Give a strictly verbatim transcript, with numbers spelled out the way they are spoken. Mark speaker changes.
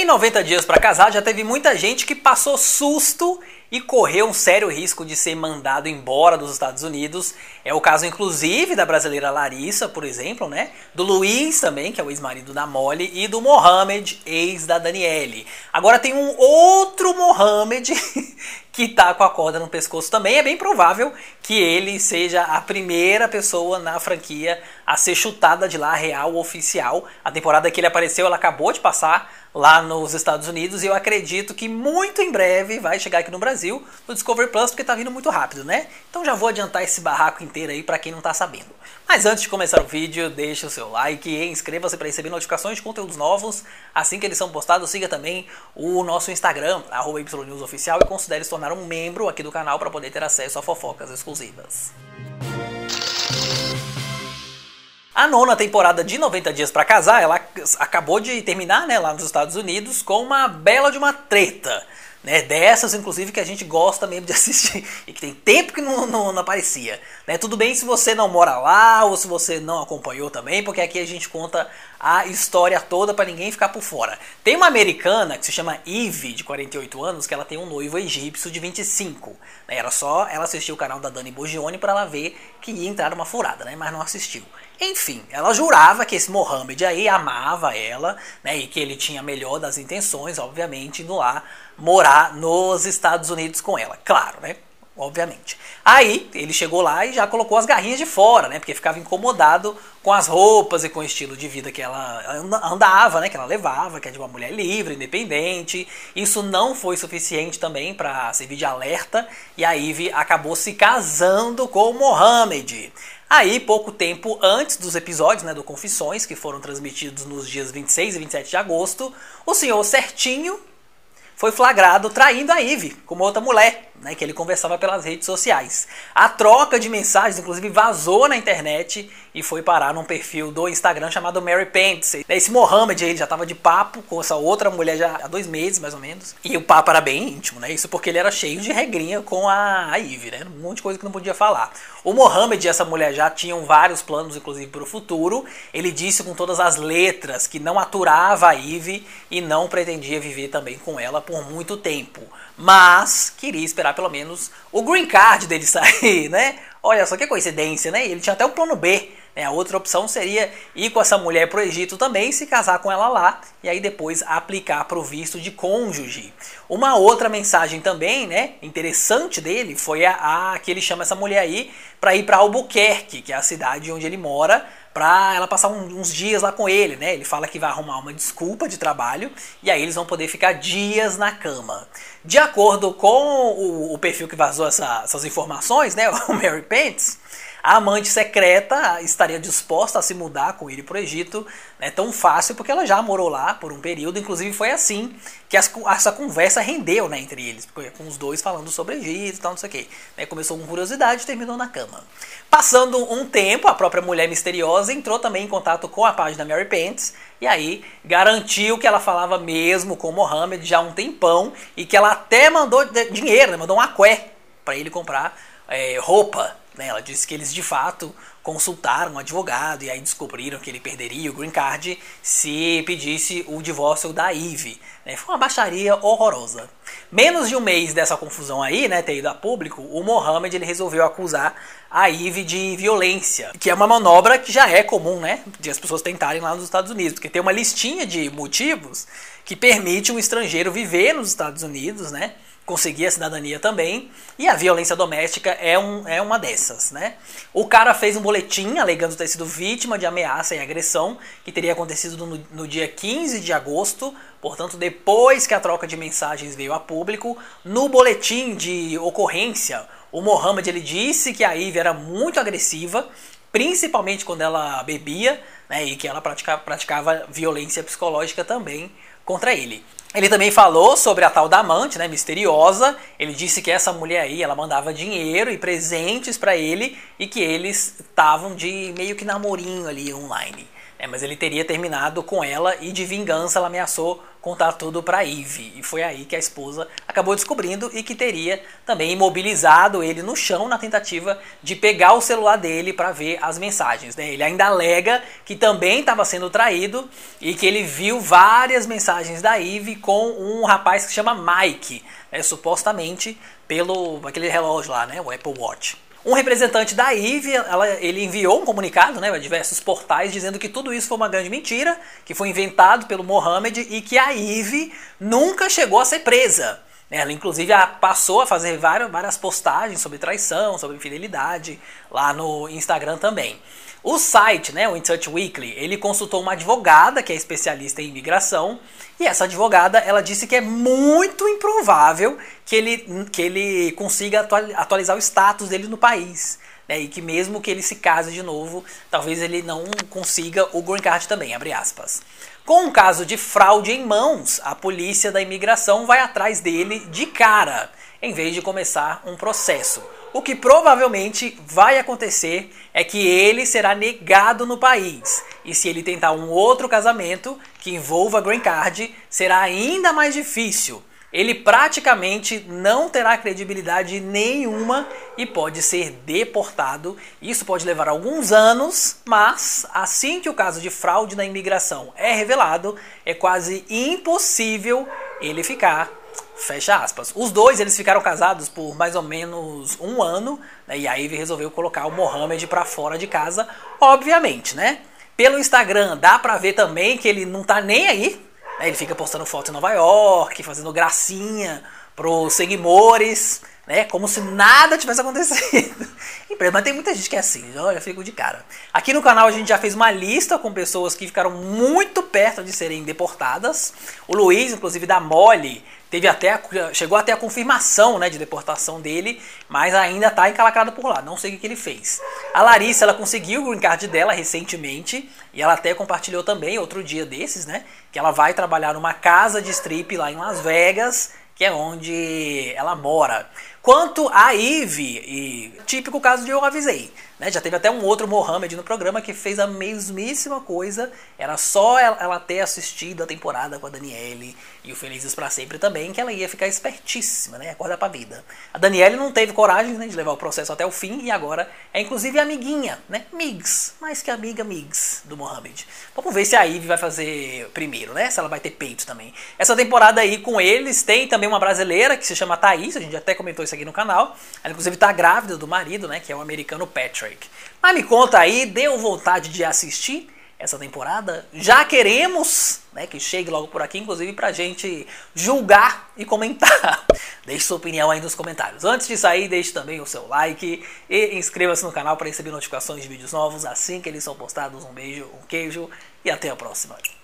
Speaker 1: Em noventa dias para casar, já teve muita gente que passou susto e correu um sério risco de ser mandado embora dos Estados Unidos. É o caso, inclusive, da brasileira Larissa, por exemplo, né? Do Luiz também, que é o ex-marido da Molly, e do Mohamed, ex da Daniele. Agora tem um outro Mohamed que tá com a corda no pescoço também. É bem provável que ele seja a primeira pessoa na franquia a ser chutada de lá, real, oficial. A temporada que ele apareceu, ela acabou de passar lá nos Estados Unidos, e eu acredito que muito em breve vai chegar aqui no Brasil, no Discovery Plus, porque tá vindo muito rápido, né? Então já vou adiantar esse barraco inteiro aí pra quem não tá sabendo. Mas antes de começar o vídeo, deixa o seu like e inscreva-se para receber notificações de conteúdos novos assim que eles são postados. Siga também o nosso Instagram, arroba ynewsoficial, e considere se tornar um membro aqui do canal para poder ter acesso a fofocas exclusivas. A nona temporada de noventa dias para casar, ela acabou de terminar, né, lá nos Estados Unidos, com uma bela de uma treta, né, dessas inclusive que a gente gosta mesmo de assistir e que tem tempo que não, não, não aparecia, né. Tudo bem se você não mora lá ou se você não acompanhou também, porque aqui a gente conta a história toda para ninguém ficar por fora. Tem uma americana que se chama Ivy, de quarenta e oito anos, que ela tem um noivo egípcio de vinte e cinco. Né, era só ela assistir o canal da Dani Bogione para ela ver que ia entrar numa furada, né, mas não assistiu. Enfim, ela jurava que esse Mohamed aí amava ela, né, e que ele tinha a melhor das intenções, obviamente, indo lá morar nos Estados Unidos com ela. Claro, né? Obviamente. Aí ele chegou lá e já colocou as garrinhas de fora, né? Porque ficava incomodado com as roupas e com o estilo de vida que ela andava, né? Que ela levava, que é de uma mulher livre, independente. Isso não foi suficiente também para servir de alerta, e a Ivy acabou se casando com o Mohamed. Aí, pouco tempo antes dos episódios, né, do Confissões, que foram transmitidos nos dias vinte e seis e vinte e sete de agosto, o senhor Certinho foi flagrado traindo a Ivy com uma outra mulher, né, que ele conversava pelas redes sociais. A troca de mensagens, inclusive, vazou na internet e foi parar num perfil do Instagram chamado Mary Pence. Esse Mohamed aí já estava de papo com essa outra mulher já há dois meses, mais ou menos. E o papo era bem íntimo, né? Isso porque ele era cheio de regrinha com a, a Ivy, né? Um monte de coisa que não podia falar. O Mohamed e essa mulher já tinham vários planos, inclusive, para o futuro. Ele disse com todas as letras que não aturava a Ivy e não pretendia viver também com ela por muito tempo. Mas queria esperar pelo menos o green card dele sair, né? Olha só que coincidência, né? Ele tinha até um plano B. Né? A outra opção seria ir com essa mulher pro Egito também, se casar com ela lá e aí depois aplicar pro visto de cônjuge. Uma outra mensagem também, né, interessante dele foi a, a que ele chama essa mulher aí para ir para Albuquerque, que é a cidade onde ele mora, para ela passar um, uns dias lá com ele, né? Ele fala que vai arrumar uma desculpa de trabalho e aí eles vão poder ficar dias na cama. De acordo com o, o perfil que vazou essa, essas informações, né, o Mary Pence, a amante secreta estaria disposta a se mudar com ele para o Egito, né, tão fácil porque ela já morou lá por um período. Inclusive foi assim que as, essa conversa rendeu, né, entre eles, com os dois falando sobre o Egito e tal, não sei o que. Né, começou com curiosidade e terminou na cama. Passando um tempo, a própria mulher misteriosa entrou também em contato com a página Mary Pence e aí garantiu que ela falava mesmo com o Mohamed já há um tempão e que ela até mandou dinheiro, né, mandou um aqué para ele comprar é, roupa. Ela disse que eles de fato consultaram um advogado e aí descobriram que ele perderia o green card se pedisse o divórcio da Ivy. Foi uma baixaria horrorosa. Menos de um mês dessa confusão aí, né, ter ido a público, o Mohamed ele resolveu acusar a Ivy de violência, que é uma manobra que já é comum, né, de as pessoas tentarem lá nos Estados Unidos, porque tem uma listinha de motivos que permite um estrangeiro viver nos Estados Unidos, né, conseguir a cidadania também, e a violência doméstica é, um, é uma dessas, né? O cara fez um boletim alegando ter sido vítima de ameaça e agressão, que teria acontecido no, no dia quinze de agosto, portanto depois que a troca de mensagens veio a público. No boletim de ocorrência, o Mohamed ele disse que a Ivy era muito agressiva, principalmente quando ela bebia, né, e que ela praticava, praticava violência psicológica também contra ele. Ele também falou sobre a tal da amante, né, misteriosa. Ele disse que essa mulher aí, ela mandava dinheiro e presentes pra ele e que eles estavam de meio que namorinho ali online. É, mas ele teria terminado com ela e de vingança ela ameaçou contar tudo para Ivy. E foi aí que a esposa acabou descobrindo e que teria também imobilizado ele no chão na tentativa de pegar o celular dele para ver as mensagens, né? Ele ainda alega que também estava sendo traído e que ele viu várias mensagens da Ivy com um rapaz que se chama Mike, né? Supostamente pelo aquele relógio lá, né? O Apple Watch. Um representante da Ivy, ela, ele enviou um comunicado, né, a diversos portais dizendo que tudo isso foi uma grande mentira, que foi inventado pelo Mohammed e que a Ivy nunca chegou a ser presa. Ela inclusive passou a fazer várias, várias postagens sobre traição, sobre infidelidade lá no Instagram também. O site, né, o In Touch Weekly, ele consultou uma advogada que é especialista em imigração e essa advogada ela disse que é muito improvável que ele, que ele consiga atualizar o status dele no país, né, e que mesmo que ele se case de novo, talvez ele não consiga o green card também, abre aspas. Com um caso de fraude em mãos, a polícia da imigração vai atrás dele de cara, em vez de começar um processo. O que provavelmente vai acontecer é que ele será negado no país. E se ele tentar um outro casamento que envolva green card, será ainda mais difícil. Ele praticamente não terá credibilidade nenhuma e pode ser deportado. Isso pode levar alguns anos, mas assim que o caso de fraude na imigração é revelado, é quase impossível ele ficar, fecha aspas. Os dois eles ficaram casados por mais ou menos um ano, né, e a Ivy resolveu colocar o Mohammed para fora de casa, obviamente, né? Pelo Instagram dá pra ver também que ele não tá nem aí, né? Ele fica postando foto em Nova York, fazendo gracinha pros seguidores, né? Como se nada tivesse acontecido. Mas tem muita gente que é assim, eu fico de cara. Aqui no canal a gente já fez uma lista com pessoas que ficaram muito perto de serem deportadas. O Luiz, inclusive da Molly, teve até a, chegou até a confirmação, né, de deportação dele, mas ainda está encalacrado por lá, não sei o que, que ele fez. A Larissa, ela conseguiu o green card dela recentemente, e ela até compartilhou também outro dia desses, né, que ela vai trabalhar numa casa de strip lá em Las Vegas, que é onde ela mora. Quanto a Ivy, e típico caso de eu avisei, né? Já teve até um outro Mohammed no programa que fez a mesmíssima coisa, era só ela ter assistido a temporada com a Danielle e o Felizes pra Sempre também, que ela ia ficar espertíssima, né? Acordar pra vida. A Danielle não teve coragem, né, de levar o processo até o fim e agora é inclusive amiguinha, né? Migs, mais que amiga Migs do Mohammed. Vamos ver se a Ivy vai fazer primeiro, né? Se ela vai ter peito também. Essa temporada aí com eles tem também uma brasileira que se chama Thaís, a gente até comentou isso aqui no canal. Ela inclusive tá grávida do marido, né, que é o americano Patrick. Mas me conta aí, deu vontade de assistir essa temporada? Já queremos, né, que chegue logo por aqui, inclusive pra gente julgar e comentar. Deixe sua opinião aí nos comentários. Antes de sair, deixe também o seu like e inscreva-se no canal para receber notificações de vídeos novos assim que eles são postados. Um beijo, um queijo e até a próxima.